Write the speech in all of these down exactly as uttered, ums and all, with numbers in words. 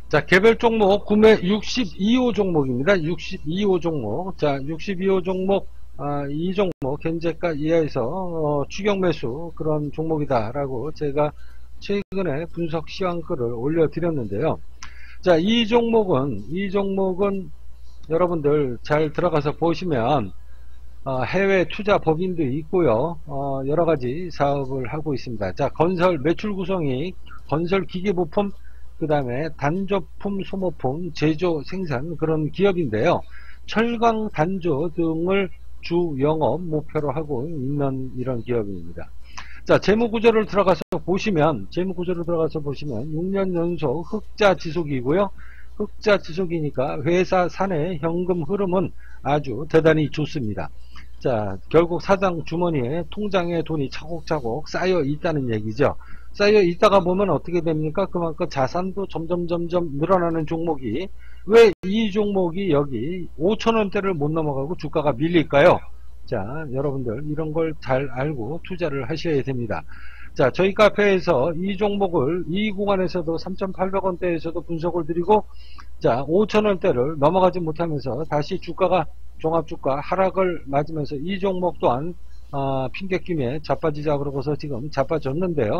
자, 개별 종목 구매 육십이 호 종목입니다. 육십이 호 종목. 자, 육십이 호 종목, 아, 이 종목 현재가 이하에서 어, 추격 매수 그런 종목이다라고 제가 최근에 분석 시황글을 올려드렸는데요. 자, 이 종목은 이 종목은 여러분들 잘 들어가서 보시면 어, 해외 투자 법인도 있고요. 어, 여러 가지 사업을 하고 있습니다. 자, 건설 매출 구성이 건설 기계 부품, 그 다음에 단조품, 소모품, 제조, 생산 그런 기업인데요. 철강, 단조 등을 주 영업 목표로 하고 있는 이런 기업입니다. 자, 재무구조를 들어가서 보시면, 재무구조를 들어가서 보시면 육 년 연속 흑자 지속이고요. 흑자 지속이니까 회사 사내 현금 흐름은 아주 대단히 좋습니다. 자, 결국 사장 주머니에 통장에 돈이 차곡차곡 쌓여 있다는 얘기죠. 쌓여 있다가 보면 어떻게 됩니까? 그만큼 자산도 점점 점점 늘어나는 종목이, 왜 이 종목이 여기 오천 원대를 못 넘어가고 주가가 밀릴까요? 자, 여러분들 이런 걸 잘 알고 투자를 하셔야 됩니다. 자, 저희 카페에서 이 종목을 이 구간에서도 삼천팔백 원대에서도 분석을 드리고, 자, 오천 원대를 넘어가지 못하면서 다시 주가가 종합주가 하락을 맞으면서 이 종목 또한 어, 핑계김에 자빠지자 그러고서 지금 자빠졌는데요.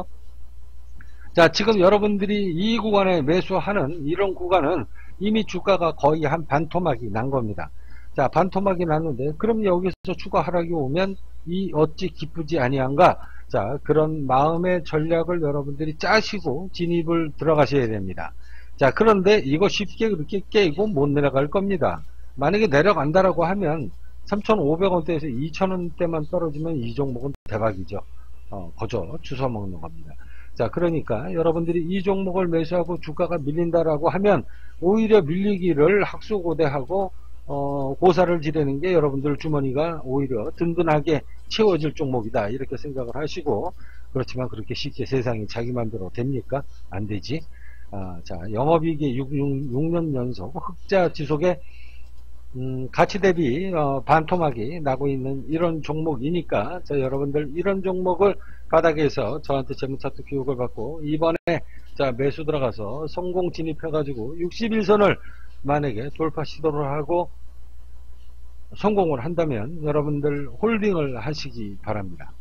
자, 지금 여러분들이 이 구간에 매수하는 이런 구간은 이미 주가가 거의 한 반토막이 난 겁니다. 자, 반토막이 났는데 그럼 여기서 추가 하락이 오면 이 어찌 기쁘지 아니한가? 자, 그런 마음의 전략을 여러분들이 짜시고 진입을 들어가셔야 됩니다. 자, 그런데 이거 쉽게 그렇게 깨고 못 내려갈 겁니다. 만약에 내려간다라고 하면 삼천오백 원대에서 이천 원대만 떨어지면 이 종목은 대박이죠. 어, 거저 주워 먹는 겁니다. 자, 그러니까 여러분들이 이 종목을 매수하고 주가가 밀린다라고 하면 오히려 밀리기를 학수고대하고 어, 고사를 지르는 게 여러분들 주머니가 오히려 든든하게 채워질 종목이다, 이렇게 생각을 하시고, 그렇지만 그렇게 쉽게 세상이 자기 맘대로 됩니까? 안 되지. 아, 자, 영업이익이 육 년 연속 흑자 지속에 음, 가치 대비 어, 반토막이 나고 있는 이런 종목이니까, 자, 여러분들 이런 종목을 바닥에서 저한테 재무차트 교육을 받고 이번에 자, 매수 들어가서 성공 진입해 가지고 육십일 선을 만약에 돌파 시도를 하고 성공을 한다면 여러분들 홀딩을 하시기 바랍니다.